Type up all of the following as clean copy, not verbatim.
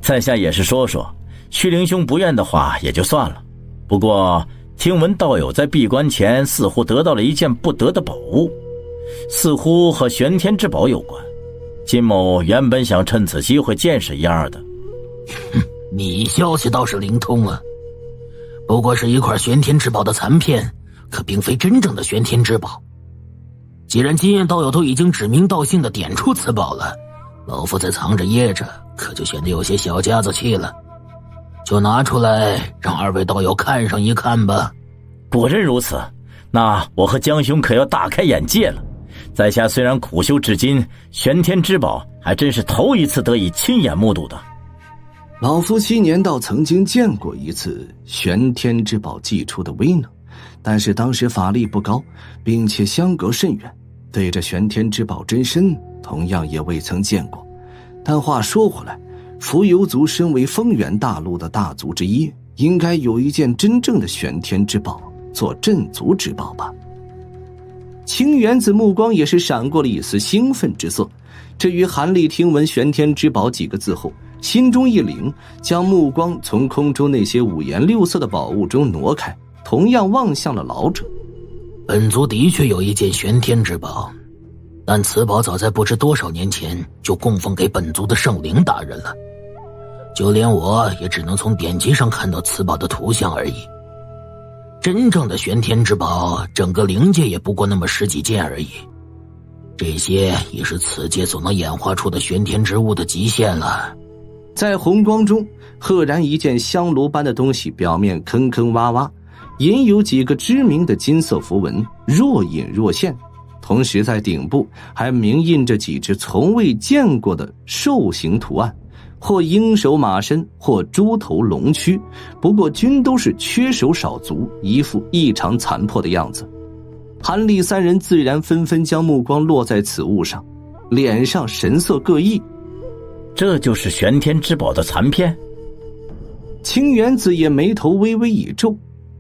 在下也是说说，虚灵兄不愿的话也就算了。不过听闻道友在闭关前似乎得到了一件不得的宝物，似乎和玄天之宝有关。金某原本想趁此机会见识一二的。 你消息倒是灵通啊，不过是一块玄天之宝的残片，可并非真正的玄天之宝。既然金燕道友都已经指名道姓的点出此宝了，老夫再藏着掖着可就显得有些小家子气了，就拿出来让二位道友看上一看吧。 果真如此，那我和江兄可要大开眼界了。在下虽然苦修至今，玄天之宝还真是头一次得以亲眼目睹的。 老夫7年倒曾经见过一次玄天之宝祭出的威能，但是当时法力不高，并且相隔甚远，对着玄天之宝真身同样也未曾见过。但话说回来，蜉蝣族身为风原大陆的大族之一，应该有一件真正的玄天之宝做镇族之宝吧。青原子目光也是闪过了一丝兴奋之色。至于韩立听闻玄天之宝几个字后，心中一凛，将目光从空中那些五颜六色的宝物中挪开，同样望向了老者。 本族的确有一件玄天之宝，但此宝早在不知多少年前就供奉给本族的圣灵大人了，就连我也只能从典籍上看到此宝的图像而已。真正的玄天之宝，整个灵界也不过那么10几件而已，这些也是此界所能演化出的玄天之物的极限了。 在红光中，赫然一件香炉般的东西，表面坑坑洼洼，隐有几个知名的金色符文，若隐若现。同时在顶部还明印着几只从未见过的兽形图案，或鹰首马身，或猪头龙躯，不过均都是缺手少足，一副异常残破的样子。韩立三人自然纷纷将目光落在此物上，脸上神色各异。 这就是玄天之宝的残片？ 青原子也眉头微微一皱。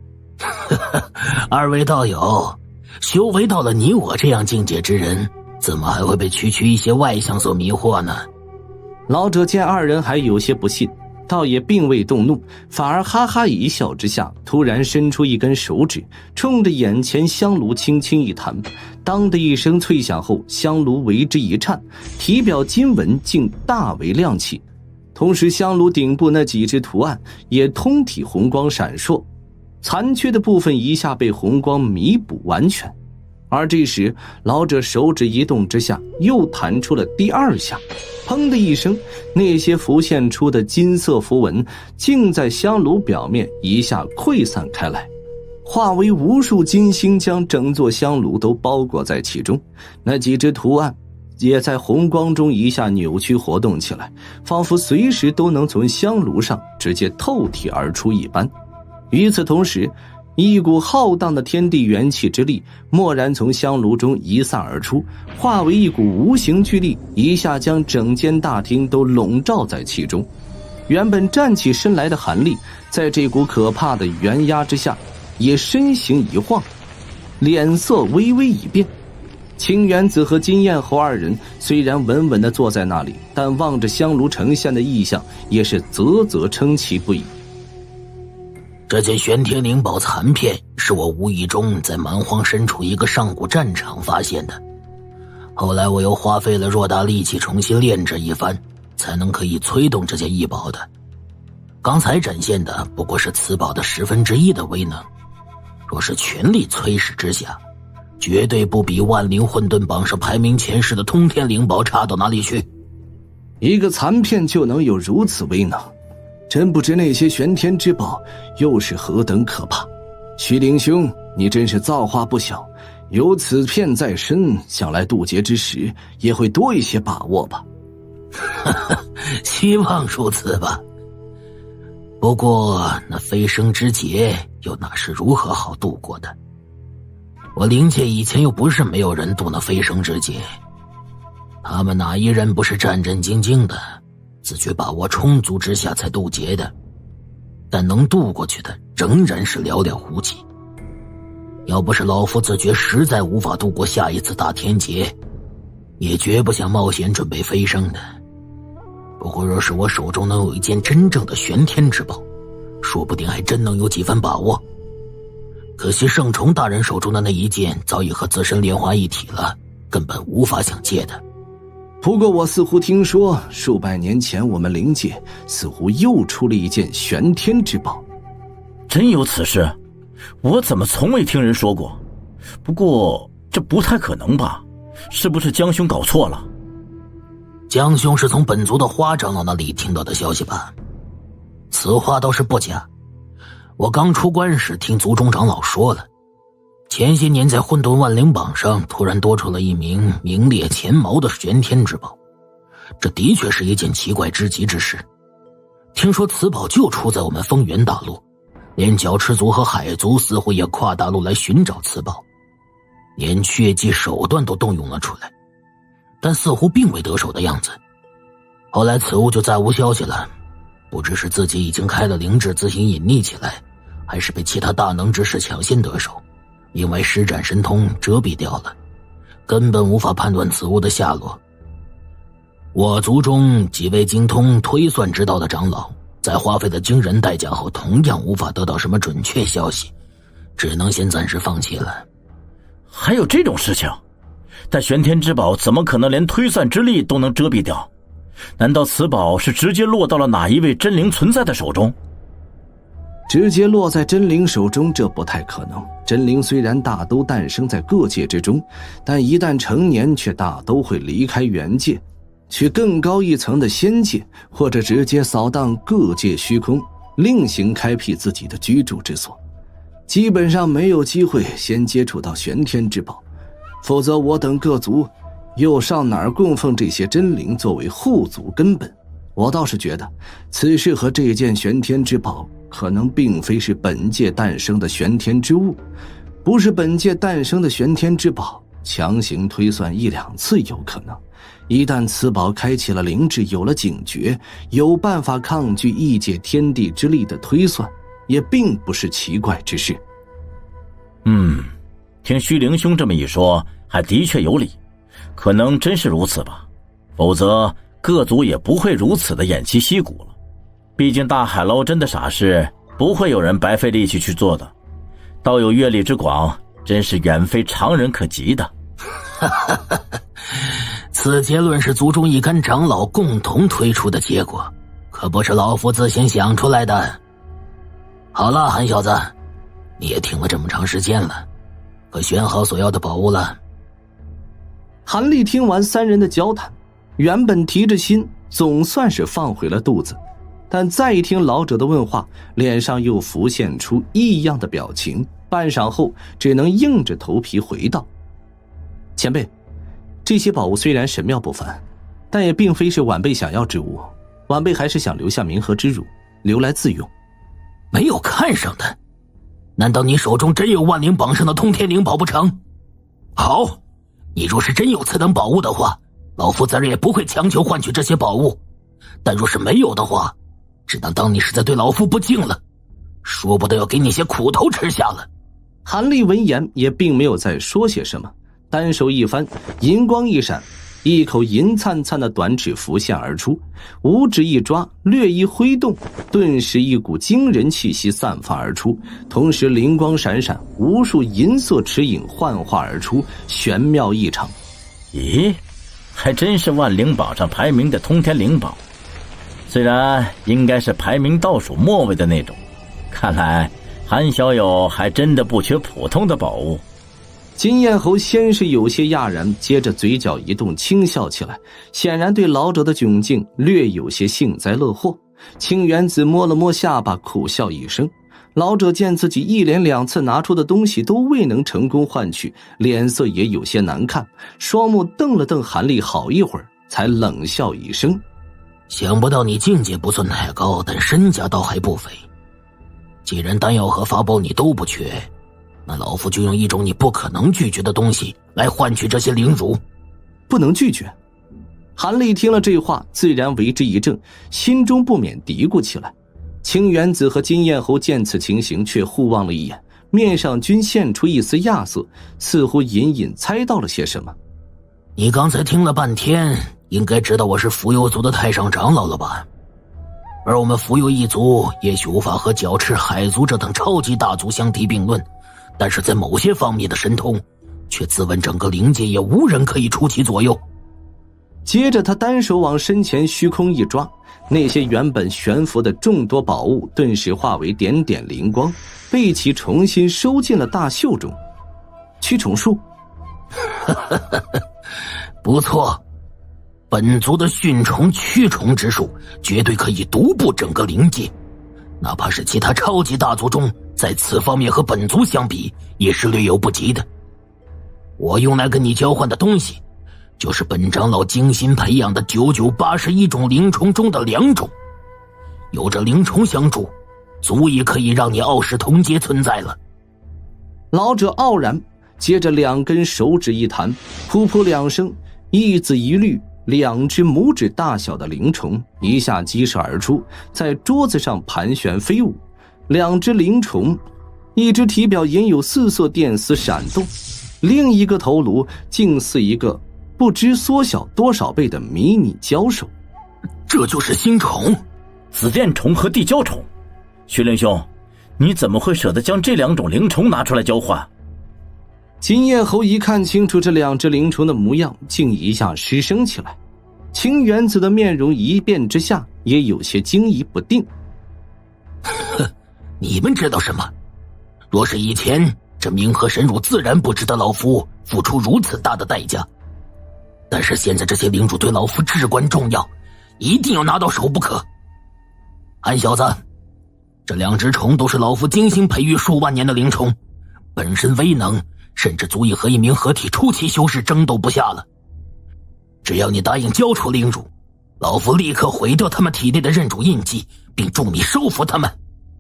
二位道友，修为到了你我这样境界之人，怎么还会被区区一些外相所迷惑呢？ 老者见二人还有些不信，倒也并未动怒，反而哈哈一笑之下，突然伸出一根手指，冲着眼前香炉轻轻一弹，当的一声脆响后，香炉为之一颤，体表金纹竟大为亮起，同时香炉顶部那几只图案也通体红光闪烁，残缺的部分一下被红光弥补完全。而这时老者手指一动之下，又弹出了第2下，砰的一声，那些浮现出的金色符文竟在香炉表面一下溃散开来，化为无数金星，将整座香炉都包裹在其中。那几只图案也在红光中一下扭曲活动起来，仿佛随时都能从香炉上直接透体而出一般。与此同时，一股浩荡的天地元气之力蓦然从香炉中移散而出，化为一股无形巨力，一下将整间大厅都笼罩在其中。原本站起身来的韩立，在这股可怕的元压之下，也身形一晃，脸色微微一变。青原子和金燕侯二人虽然稳稳地坐在那里，但望着香炉呈现的异象，也是啧啧称奇不已。 这件玄天灵宝残片是我无意中在蛮荒深处一个上古战场发现的，后来我又花费了偌大力气重新炼制一番，才能可以催动这件异宝的。刚才展现的不过是此宝的1/10的威能，若是全力催使之下，绝对不比万灵混沌榜上排名前10的通天灵宝差到哪里去。 一个残片就能有如此威能，真不知那些玄天之宝又是何等可怕。虚灵兄，你真是造化不小，有此片在身，想来渡劫之时也会多一些把握吧。 希望如此吧。不过那飞升之劫又哪是如何好度过的？我灵界以前又不是没有人渡那飞升之劫，他们哪一人不是战战兢兢的，自觉把握充足之下才渡劫的，但能渡过去的仍然是寥寥无几。要不是老夫自觉实在无法度过下一次大天劫，也绝不想冒险准备飞升的。 不过若是我手中能有一件真正的玄天之宝，说不定还真能有几分把握。可惜圣虫大人手中的那一件早已和自身炼化一体了，根本无法想借的。 不过我似乎听说，数百年前我们灵界似乎又出了一件玄天之宝。 真有此事？我怎么从未听人说过？不过这不太可能吧？是不是江兄搞错了？ 江兄是从本族的花长老那里听到的消息吧？此话倒是不假。我刚出关时听族中长老说了，前些年在混沌万灵榜上突然多出了一名名列前茅的玄天之宝，这的确是一件奇怪之极之事。听说此宝就出在我们风原大陆，连角赤族和海族似乎也跨大陆来寻找此宝，连血祭手段都动用了出来，但似乎并未得手的样子。后来此物就再无消息了，不知是自己已经开了灵智自行隐匿起来，还是被其他大能之士抢先得手，因为施展神通遮蔽掉了，根本无法判断此物的下落。我族中几位精通推算之道的长老，在花费了惊人代价后，同样无法得到什么准确消息，只能先暂时放弃了。 还有这种事情？但玄天之宝怎么可能连推算之力都能遮蔽掉？难道此宝是直接落到了哪一位真灵存在的手中？ 直接落在真灵手中，这不太可能。真灵虽然大都诞生在各界之中，但一旦成年却大都会离开原界，去更高一层的仙界，或者直接扫荡各界虚空，另行开辟自己的居住之所。基本上没有机会先接触到玄天之宝，否则我等各族又上哪儿供奉这些真灵作为护族根本？我倒是觉得此事和这件玄天之宝可能并非是本界诞生的玄天之物，不是本界诞生的玄天之宝，强行推算一两次有可能。一旦此宝开启了灵智，有了警觉，有办法抗拒异界天地之力的推算，也并不是奇怪之事。 听虚灵兄这么一说，还的确有理，可能真是如此吧，否则各族也不会如此的偃旗息鼓了。毕竟大海捞针的傻事不会有人白费力气去做的，道友阅历之广，真是远非常人可及的。 此结论是族中一干长老共同推出的结果，可不是老夫自行想出来的。好了，韩小子，你也听了这么长时间了，可选好所要的宝物了？ 韩立听完三人的交谈，原本提着心，总算是放回了肚子，但再一听老者的问话，脸上又浮现出异样的表情，半晌后只能硬着头皮回道：前辈，这些宝物虽然神妙不凡，但也并非是晚辈想要之物，晚辈还是想留下冥河之乳，留来自用。 没有看上的？难道你手中真有万灵榜上的通天灵宝不成？好，你若是真有此等宝物的话，老夫自然也不会强求换取这些宝物，但若是没有的话，只能当你是在对老夫不敬了，说不得要给你些苦头吃下了。 韩立闻言也并没有再说些什么，单手一翻，银光一闪，一口银灿灿的短指浮现而出，五指一抓，略一挥动，顿时一股惊人气息散发而出，同时灵光闪闪，无数银色齿影幻化而出，玄妙异常。 咦，还真是万灵榜上排名的通天灵宝，虽然应该是排名倒数末位的那种，看来韩小友还真的不缺普通的宝物。 金燕侯先是有些讶然，接着嘴角一动，轻笑起来，显然对老者的窘境略有些幸灾乐祸。青原子摸了摸下巴，苦笑一声。老者见自己一连两次拿出的东西都未能成功换取，脸色也有些难看，双目瞪了瞪韩立好一会儿，才冷笑一声： 想不到你境界不算太高，但身价倒还不菲。既然丹药和法宝你都不缺，那老夫就用一种你不可能拒绝的东西来换取这些灵乳。 不能拒绝？韩立听了这话，自然为之一怔，心中不免嘀咕起来。青原子和金燕侯见此情形，却互望了一眼，面上均现出一丝亚色，似乎隐隐猜到了些什么。 你刚才听了半天， 应该知道我是浮游族的太上长老了吧？而我们浮游一族也许无法和角赤海族这等超级大族相提并论，但是在某些方面的神通，却自问整个灵界也无人可以出其左右。 接着他单手往身前虚空一抓，那些原本悬浮的众多宝物顿时化为点点灵光，被其重新收进了大袖中。驱虫术不错，本族的驯虫驱虫之术绝对可以独步整个灵界，哪怕是其他超级大族中，在此方面和本族相比也是略有不及的。我用来跟你交换的东西，就是本长老精心培养的9981种灵虫中的2种，有着灵虫相助，足以可以让你傲视同阶存在了。 老者傲然，接着2根手指一弹，噗噗2声，一紫一绿2只拇指大小的灵虫一下激射而出，在桌子上盘旋飞舞。2只灵虫，一只体表隐有4色电丝闪动，另一个头颅竟似一个不知缩小多少倍的迷你胶手。 这就是星虫、 紫电虫和地胶虫。徐灵兄，你怎么会舍得将这2种灵虫拿出来交换？ 金叶猴一看清楚这2只灵虫的模样，竟一下失声起来。青原子的面容一变之下，也有些惊疑不定。 你们知道什么？若是以前，这冥河神乳自然不值得老夫付出如此大的代价。但是现在这些灵乳对老夫至关重要，一定要拿到手不可。韩小子，这2只虫都是老夫精心培育数万年的灵虫，本身威能甚至足以和一名合体初期修士争斗不下了。只要你答应交出灵乳，老夫立刻毁掉他们体内的认主印记，并助你收服他们。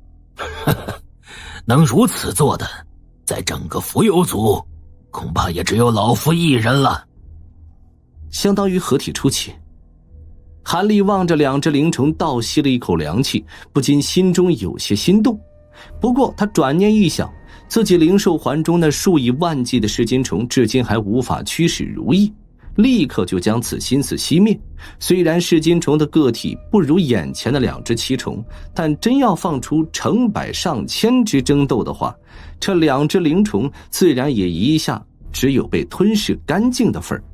能如此做的，在整个浮游族恐怕也只有老夫一人了。 相当于合体初期。韩立望着2只灵虫倒吸了一口凉气，不禁心中有些心动。不过他转念一想，自己灵兽环中那数以万计的噬金虫至今还无法驱使如意，立刻就将此心思熄灭。虽然噬金虫的个体不如眼前的2只七虫，但真要放出成百上千只争斗的话，这2只灵虫自然也一下只有被吞噬干净的份儿。